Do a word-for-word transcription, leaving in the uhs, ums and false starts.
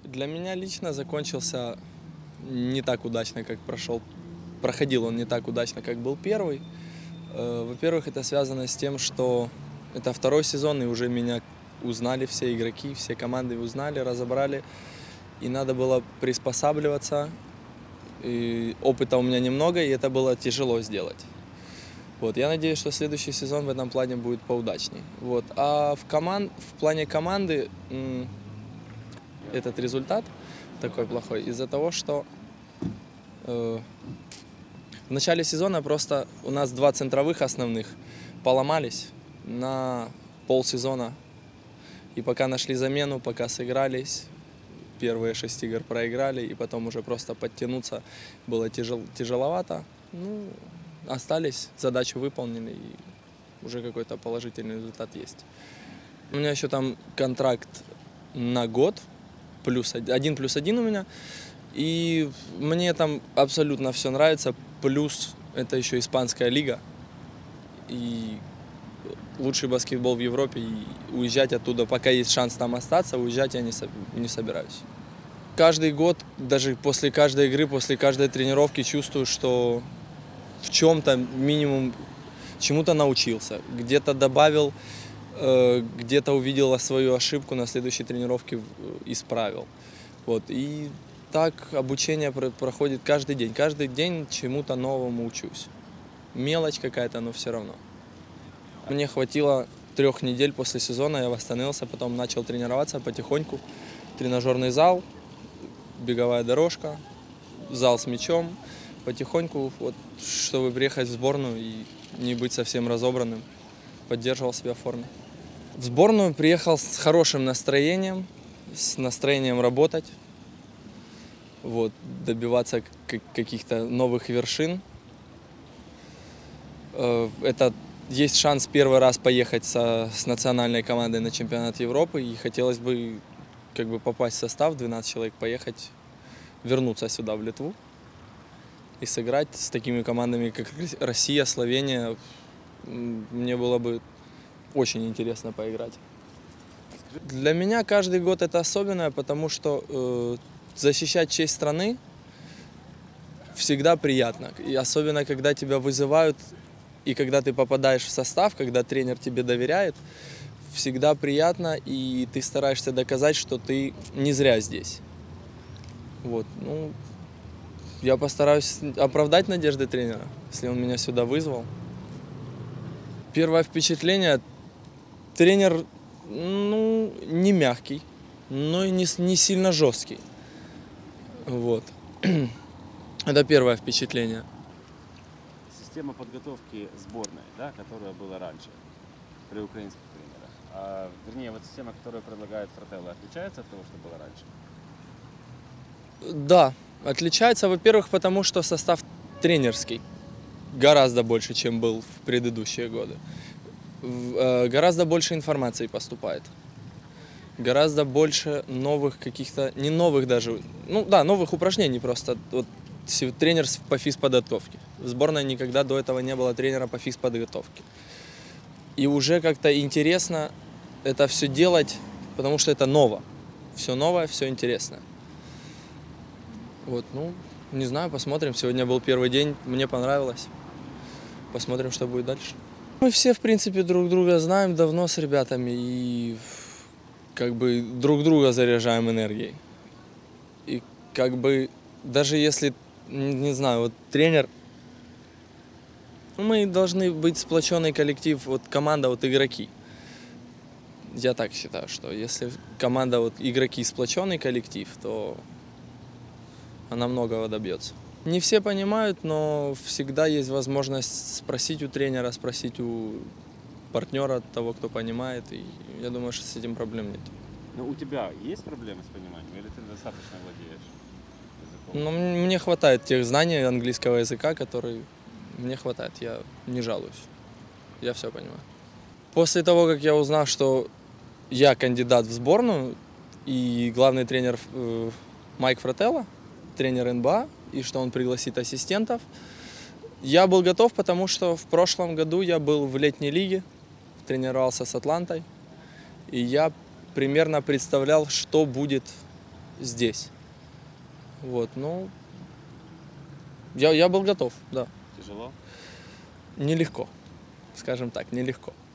Для меня лично закончился не так удачно, как прошел. Проходил он не так удачно, как был первый. Э, Во-первых, это связано с тем, что это второй сезон, и уже меня узнали все игроки, все команды узнали, разобрали. И надо было приспосабливаться. И опыта у меня немного, и это было тяжело сделать. Вот, я надеюсь, что следующий сезон в этом плане будет поудачней. Вот. А в, команд... в плане команды м, этот результат такой плохой из-за того, что э, в начале сезона просто у нас два центровых основных поломались на полсезона. И пока нашли замену, пока сыгрались, первые шесть игр проиграли, и потом уже просто подтянуться было тяжел... тяжеловато. Ну, остались, задачу выполнили, и уже какой-то положительный результат есть. У меня еще там контракт на год, плюс один плюс один у меня, и мне там абсолютно все нравится, плюс это еще испанская лига, и лучший баскетбол в Европе, и уезжать оттуда, пока есть шанс там остаться, уезжать я не, не собираюсь. Каждый год, даже после каждой игры, после каждой тренировки чувствую, что в чем-то минимум чему-то научился, где-то добавил, где-то увидел свою ошибку, на следующей тренировке исправил. Вот. И так обучение проходит каждый день. Каждый день чему-то новому учусь. Мелочь какая-то, но все равно. Мне хватило трех недель после сезона, я восстановился, потом начал тренироваться потихоньку. Тренажерный зал, беговая дорожка, зал с мячом. Потихоньку, вот, чтобы приехать в сборную и не быть совсем разобранным, поддерживал себя в форме. В сборную приехал с хорошим настроением, с настроением работать, вот, добиваться каких-то новых вершин. Это есть шанс первый раз поехать со, с национальной командой на чемпионат Европы, и хотелось бы как бы попасть в состав, двенадцать человек, поехать, вернуться сюда, в Литву, и сыграть с такими командами, как Россия, Словения. Мне было бы очень интересно поиграть. Для меня каждый год это особенное, потому что э, защищать честь страны всегда приятно. И особенно, когда тебя вызывают, и когда ты попадаешь в состав, когда тренер тебе доверяет, всегда приятно, и ты стараешься доказать, что ты не зря здесь. Вот, ну, я постараюсь оправдать надежды тренера, если он меня сюда вызвал. Первое впечатление: тренер, ну, не мягкий, но и не, не сильно жесткий. Вот. Это первое впечатление. Система подготовки сборной, да, которая была раньше при украинских тренерах, а, вернее, вот система, которую предлагает Фрателло, отличается от того, что было раньше? Да, отличается, во-первых, потому что состав тренерский гораздо больше, чем был в предыдущие годы. Гораздо больше информации поступает. Гораздо больше новых каких-то, не новых даже, ну да, новых упражнений просто. Вот тренер по физподготовке. В сборной никогда до этого не было тренера по физподготовке. И уже как-то интересно это все делать, потому что это ново. Все новое, все интересное. Вот, ну, не знаю, посмотрим. Сегодня был первый день, мне понравилось. Посмотрим, что будет дальше. Мы все, в принципе, друг друга знаем давно с ребятами и как бы друг друга заряжаем энергией. И как бы даже если, не знаю, вот тренер, мы должны быть сплоченный коллектив, вот команда, вот игроки. Я так считаю, что если команда, вот игроки, сплоченный коллектив, то она многого добьется. Не все понимают, но всегда есть возможность спросить у тренера, спросить у партнера, того, кто понимает, и я думаю, что с этим проблем нет. Но у тебя есть проблемы с пониманием, или ты достаточно владеешь языком? Ну, мне хватает тех знаний английского языка, которые мне хватает, я не жалуюсь, я все понимаю. После того, как я узнал, что я кандидат в сборную, и главный тренер э, Майк Фрателло, тренер эн бэ а, и что он пригласит ассистентов, я был готов, потому что в прошлом году я был в летней лиге, тренировался с Атлантой, и я примерно представлял, что будет здесь. Вот, ну, я, я был готов, да. Тяжело? Нелегко, скажем так, нелегко.